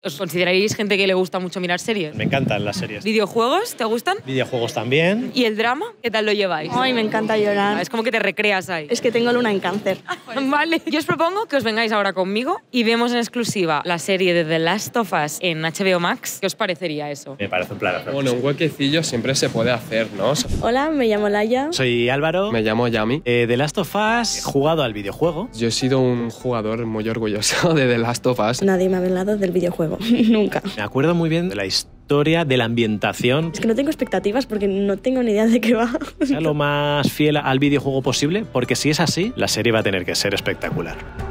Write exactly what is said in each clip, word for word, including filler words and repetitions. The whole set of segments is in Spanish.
¿Os consideraréis gente que le gusta mucho mirar series? Me encantan las series. ¿Videojuegos te gustan? Videojuegos también. ¿Y el drama? ¿Qué tal lo lleváis? Ay, me encanta llorar. Es como que te recreas ahí. Es que tengo luna en cáncer. Vale, yo os propongo que os vengáis ahora conmigo y vemos en exclusiva la serie de The Last of Us en H B O Max. ¿Qué os parecería eso? Me parece un plan. Bueno, un huequecillo siempre se puede hacer, ¿no? Hola, me llamo Laia. Soy Álvaro. Me llamo Yami. Eh, The Last of Us, he jugado al videojuego. Yo he sido un jugador muy orgulloso de The Last of Us. Nadie me ha hablado del videojuego, nunca. Me acuerdo muy bien de la historia, de la ambientación. Es que no tengo expectativas porque no tengo ni idea de qué va. Sea lo más fiel al videojuego posible, porque si es así, la serie va a tener que ser espectacular.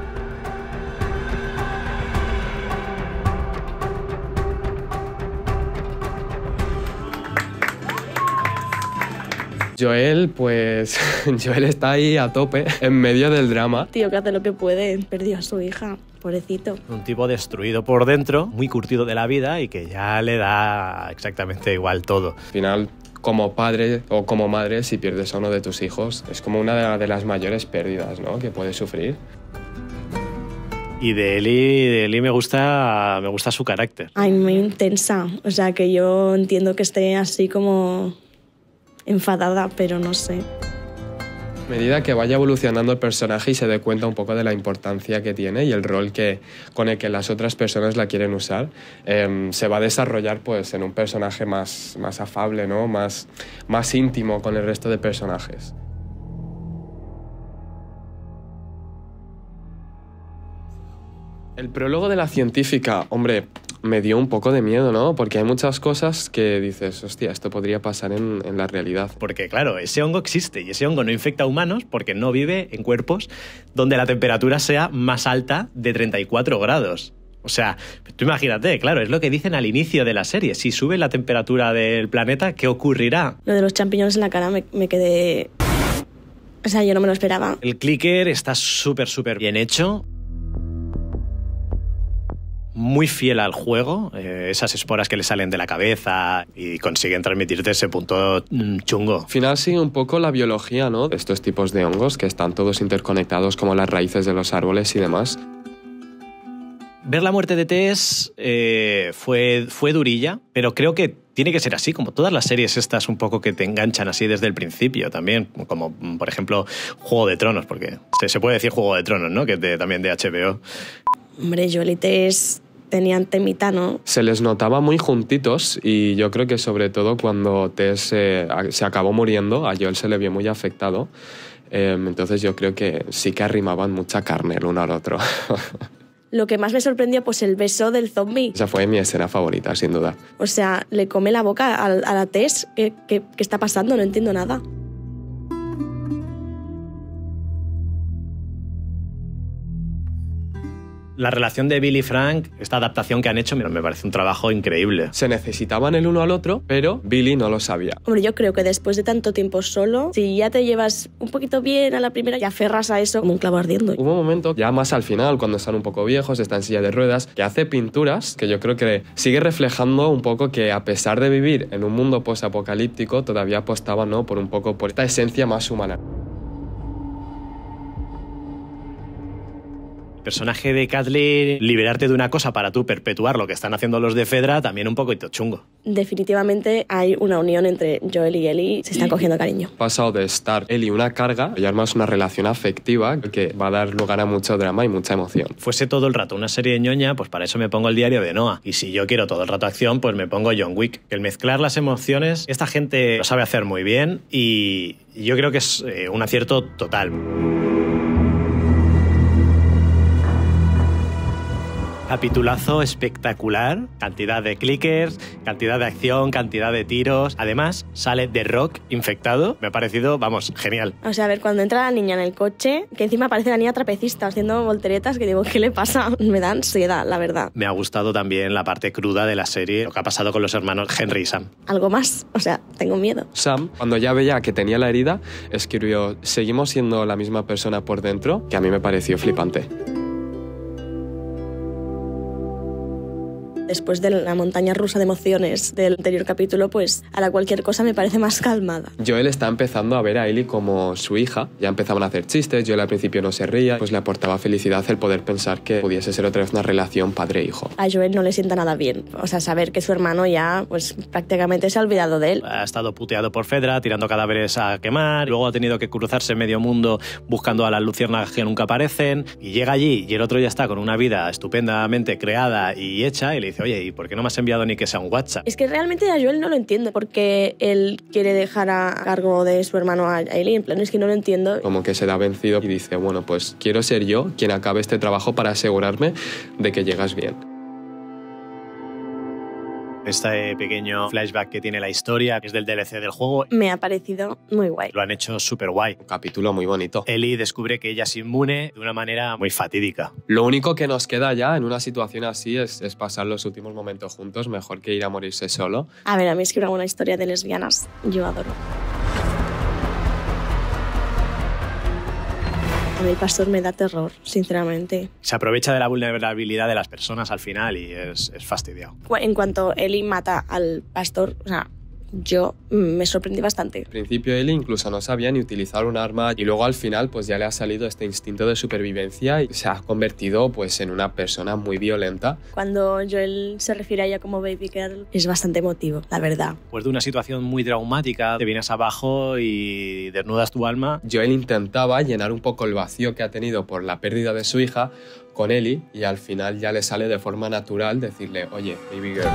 Joel, pues Joel está ahí a tope, en medio del drama. Tío, que hace lo que puede. Perdió a su hija, pobrecito. Un tipo destruido por dentro, muy curtido de la vida y que ya le da exactamente igual todo. Al final, como padre o como madre, si pierdes a uno de tus hijos, es como una de las mayores pérdidas, ¿no?, que puedes sufrir. Y de Ellie, de Ellie me gusta, me gusta su carácter. Ay, muy intensa. O sea, que yo entiendo que esté así como enfadada, pero no sé. A medida que vaya evolucionando el personaje y se dé cuenta un poco de la importancia que tiene y el rol que, con el que las otras personas la quieren usar, eh, se va a desarrollar pues, en un personaje más, más afable, ¿no?, más, más íntimo con el resto de personajes. El prólogo de la científica, hombre, me dio un poco de miedo, ¿no? Porque hay muchas cosas que dices, hostia, esto podría pasar en, en la realidad. Porque, claro, ese hongo existe y ese hongo no infecta a humanos porque no vive en cuerpos donde la temperatura sea más alta de treinta y cuatro grados. O sea, tú imagínate, claro, es lo que dicen al inicio de la serie. Si sube la temperatura del planeta, ¿qué ocurrirá? Lo de los champiñones en la cara me, me quedé... O sea, yo no me lo esperaba. El clicker está súper, súper bien hecho. Muy fiel al juego, eh, esas esporas que le salen de la cabeza y consiguen transmitirte ese punto mm, chungo. Al final sigue un poco la biología, ¿no?, de estos tipos de hongos que están todos interconectados como las raíces de los árboles y demás. Ver la muerte de Tess eh, fue, fue durilla, pero creo que tiene que ser así, como todas las series estas un poco que te enganchan así desde el principio también, como por ejemplo Juego de Tronos, porque se, se puede decir Juego de Tronos, ¿no?, que es de, también de H B O. Hombre, Joel y Tess tenían temita, ¿no? Se les notaba muy juntitos y yo creo que sobre todo cuando Tess eh, se acabó muriendo, a Joel se le vio muy afectado. Eh, entonces yo creo que sí que arrimaban mucha carne el uno al otro. Lo que más me sorprendió, pues el beso del zombie. Esa fue mi escena favorita, sin duda. O sea, le come la boca a, a la Tess. ¿Qué, qué, ¿Qué está pasando? No entiendo nada. La relación de Bill y Frank, esta adaptación que han hecho, me parece un trabajo increíble. Se necesitaban el uno al otro, pero Billy no lo sabía. Hombre, yo creo que después de tanto tiempo solo, si ya te llevas un poquito bien a la primera y aferras a eso como un clavo ardiendo. Hubo un momento, ya más al final, cuando están un poco viejos, está en silla de ruedas, que hace pinturas que yo creo que sigue reflejando un poco que a pesar de vivir en un mundo posapocalíptico, todavía apostaba, ¿no?, por un poco por esta esencia más humana. Personaje de Kathleen, liberarte de una cosa para tú perpetuar lo que están haciendo los de Fedra, también un poquito chungo. Definitivamente hay una unión entre Joel y Ellie, se están cogiendo cariño. Pasado de estar Ellie una carga, y más una relación afectiva que va a dar lugar a mucho drama y mucha emoción. Fuese todo el rato una serie de ñoña, pues para eso me pongo el diario de Noah. Y si yo quiero todo el rato acción, pues me pongo John Wick. El mezclar las emociones, esta gente lo sabe hacer muy bien y yo creo que es eh, un acierto total. Capitulazo espectacular, cantidad de clickers, cantidad de acción, cantidad de tiros. Además, sale The Rock infectado. Me ha parecido, vamos, genial. O sea, a ver, cuando entra la niña en el coche, que encima aparece la niña trapecista haciendo volteretas, que digo, ¿qué le pasa? Me da ansiedad, la verdad. Me ha gustado también la parte cruda de la serie, lo que ha pasado con los hermanos Henry y Sam. ¿Algo más? O sea, tengo miedo. Sam, cuando ya veía que tenía la herida, escribió, seguimos siendo la misma persona por dentro, que a mí me pareció flipante. Después de la montaña rusa de emociones del anterior capítulo, pues ahora cualquier cosa me parece más calmada. Joel está empezando a ver a Ellie como su hija. Ya empezaban a hacer chistes, Joel al principio no se ría, pues le aportaba felicidad el poder pensar que pudiese ser otra vez una relación padre-hijo. A Joel no le sienta nada bien. O sea, saber que su hermano ya pues prácticamente se ha olvidado de él. Ha estado puteado por Fedra, tirando cadáveres a quemar, luego ha tenido que cruzarse medio mundo buscando a las luciérnagas que nunca aparecen, y llega allí y el otro ya está con una vida estupendamente creada y hecha, y le dice, oye, ¿y por qué no me has enviado ni que sea un WhatsApp? Es que realmente a Joel no lo entiendo, porque él quiere dejar a cargo de su hermano a Ellie, en plan, es que no lo entiendo. Como que se da vencido y dice, bueno, pues quiero ser yo quien acabe este trabajo para asegurarme de que llegas bien. Este pequeño flashback que tiene la historia es del D L C del juego. Me ha parecido muy guay. Lo han hecho súper guay. Un capítulo muy bonito. Ellie descubre que ella es inmune de una manera muy fatídica. Lo único que nos queda ya en una situación así es, es pasar los últimos momentos juntos, mejor que ir a morirse solo. A ver, a mí es que una buena historia de lesbianas yo adoro. A mí el pastor me da terror, sinceramente. Se aprovecha de la vulnerabilidad de las personas al final y es, es fastidiado. En cuanto Ellie mata al pastor, o sea, yo me sorprendí bastante. Al principio Ellie incluso no sabía ni utilizar un arma y luego al final pues ya le ha salido este instinto de supervivencia y se ha convertido pues en una persona muy violenta. Cuando Joel se refiere a ella como baby girl es bastante emotivo, la verdad. Pues de una situación muy traumática, te vienes abajo y desnudas tu alma. Joel intentaba llenar un poco el vacío que ha tenido por la pérdida de su hija con Ellie y al final ya le sale de forma natural decirle, oye, baby girl.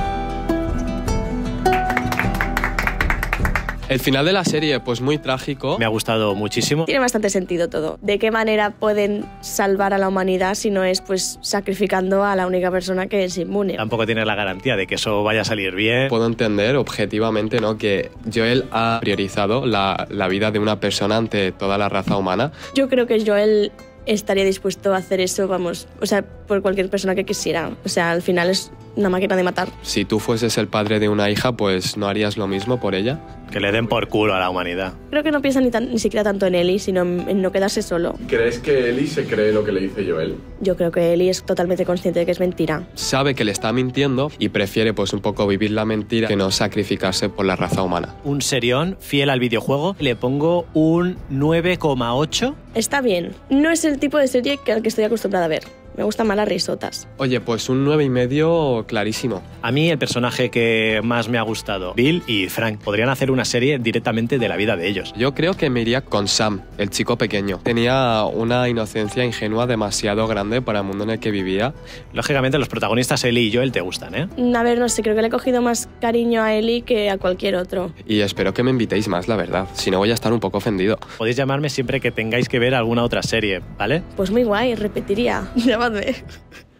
El final de la serie, pues muy trágico. Me ha gustado muchísimo. Tiene bastante sentido todo. ¿De qué manera pueden salvar a la humanidad si no es pues sacrificando a la única persona que es inmune? Tampoco tienes la garantía de que eso vaya a salir bien. Puedo entender objetivamente, ¿no?, que Joel ha priorizado la, la vida de una persona ante toda la raza humana. Yo creo que Joel estaría dispuesto a hacer eso, vamos, o sea, por cualquier persona que quisiera. O sea, al final es una máquina de matar. Si tú fueses el padre de una hija, pues ¿no harías lo mismo por ella? Que le den por culo a la humanidad. Creo que no piensa ni, tan, ni siquiera tanto en Ellie, sino en, en no quedarse solo. ¿Crees que Ellie se cree lo que le dice Joel? Yo creo que Ellie es totalmente consciente de que es mentira. Sabe que le está mintiendo y prefiere pues un poco vivir la mentira que no sacrificarse por la raza humana. Un serión fiel al videojuego. Le pongo un nueve coma ocho. Está bien. No es el tipo de serie que al que estoy acostumbrada a ver. Me gustan más las risotas. Oye, pues un nueve y medio clarísimo. A mí el personaje que más me ha gustado, Bill y Frank, podrían hacer una serie directamente de la vida de ellos. Yo creo que me iría con Sam, el chico pequeño. Tenía una inocencia ingenua demasiado grande para el mundo en el que vivía. Lógicamente los protagonistas Ellie y Joel te gustan, ¿eh? A ver, no sé, creo que le he cogido más cariño a Ellie que a cualquier otro. Y espero que me invitéis más, la verdad. Si no voy a estar un poco ofendido. Podéis llamarme siempre que tengáis que ver alguna otra serie, ¿vale? Pues muy guay, repetiría. Llamadme.